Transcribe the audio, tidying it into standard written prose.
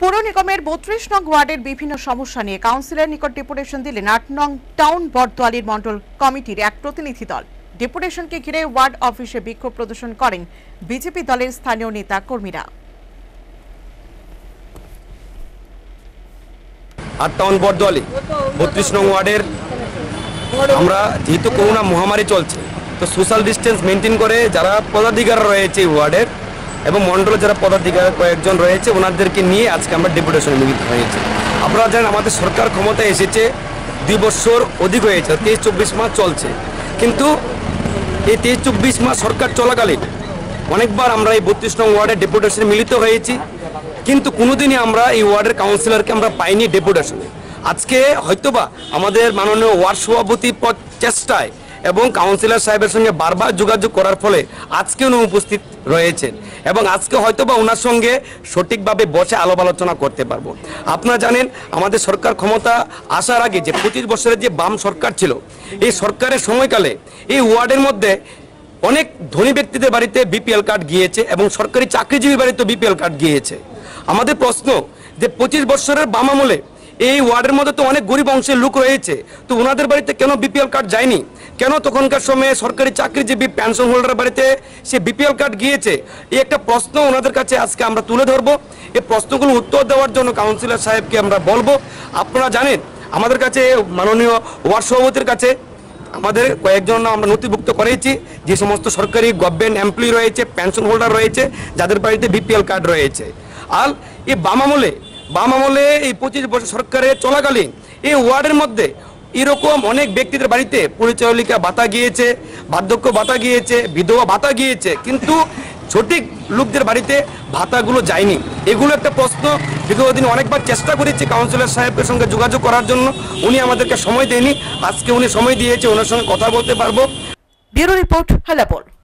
পৌর নিগমের ৩২ নং ওয়ার্ডের বিভিন্ন সমস্যা নিয়ে কাউন্সিলর নিকট ডেপুটেশন দিলেন ৮ নং টাউন বটদোয়ালির মণ্ডল কমিটির এক প্রতিনিধি দল। ডেপুটেশনকে ঘিরে ওয়ার্ড অফিসে বিক্ষোভ প্রদর্শন করেন বিজেপি দলের স্থানীয় নেতা কর্মীরা। ৮ টাউন বটদোয়ালি ৩২ নং ওয়ার্ডের আমরা যেহেতু করোনা মহামারী চলছে, তো সোশ্যাল ডিস্টেন্স মেনটেন করে যারা পদাধিকার রয়েছে ওয়ার্ডের এবং মণ্ডলে যারা পদাধিকার কয়েকজন রয়েছে ওনাদেরকে নিয়ে আজকে আমরা ডেপুটেশনে মিলিত হয়েছে। আপনারা জানেন আমাদের সরকার ক্ষমতায় এসেছে 2 বছর অধিক হয়েছে, 23-24 মাস চলছে। কিন্তু এই 23-24 মাস সরকার চলাকালীন অনেকবার আমরা এই 32 নং ওয়ার্ডের ডেপুটেশনে মিলিত হয়েছি, কিন্তু কোনোদিনই আমরা এই ওয়ার্ডের কাউন্সিলরকে আমরা পাইনি ডেপুটেশনে। আজকে হয়তোবা আমাদের মাননীয় ওয়ার্ড সভাপতি চেষ্টায় এবং কাউন্সিলর সাহেবের সঙ্গে বারবার যোগাযোগ করার ফলে আজকে উনি উপস্থিত রয়েছেন এবং আজকে হয়তোবা ওনার সঙ্গে সঠিকভাবে বসে আলাপ আলোচনা করতে পারবো। আপনারা জানেন আমাদের সরকার ক্ষমতা আসার আগে যে 25 বছরের যে বাম সরকার ছিল, এই সরকারের সময়কালে এই ওয়ার্ডের মধ্যে অনেক ধনী ব্যক্তিদের বাড়িতে বিপিএল কার্ড গিয়েছে এবং সরকারি চাকরিজীবী বাড়িতে বিপিএল কার্ড গিয়েছে। আমাদের প্রশ্ন যে 25 বছরের বাম আমলে এই ওয়ার্ডের মধ্যে তো অনেক গরিব অংশের লোক রয়েছে, তো ওনাদের বাড়িতে কেন বিপিএল কার্ড যায়নি? কেন তখনকার সময়ে সরকারি চাকরিজীবী পেনশন হোল্ডার বাড়িতে সে বিপিএল কার্ড গিয়েছে? এই একটা প্রশ্ন ওনাদের কাছে আজকে আমরা তুলে ধরবো। এই প্রশ্নগুলো উত্তর দেওয়ার জন্য কাউন্সিলর সাহেবকে আমরা বলবো। আপনারা জানেন আমাদের কাছে মাননীয় ওয়ার্ড সভাপতির কাছে আমাদের কয়েকজন আমরা নথিভুক্ত করেছি যে সমস্ত সরকারি গভর্নমেন্ট এমপ্লয়ি রয়েছে, পেনশন হোল্ডার রয়েছে, যাদের বাড়িতে বিপিএল কার্ড রয়েছে। আর এই বাম আমলে এই 25 বছর সরকারে চলাকালীন এই ওয়ার্ডের মধ্যে এরকম অনেক ব্যক্তিদের বাড়িতে পরিচালিকা ভাতা গিয়েছে, বার্ধক্য ভাতা গিয়েছে, বিধবা ভাতা গিয়েছে, কিন্তু সঠিক লোকদের বাড়িতে ভাতাগুলো যায়নি। এগুলো একটা প্রশ্ন। বিগত দিন অনেকবার চেষ্টা করেছি কাউন্সিলর সাহেবের সঙ্গে যোগাযোগ করার জন্য, উনি আমাদেরকে সময় দেয়নি। আজকে উনি সময় দিয়েছে, ওনার সঙ্গে কথা বলতে পারবো। Bureau report, হালাপুর।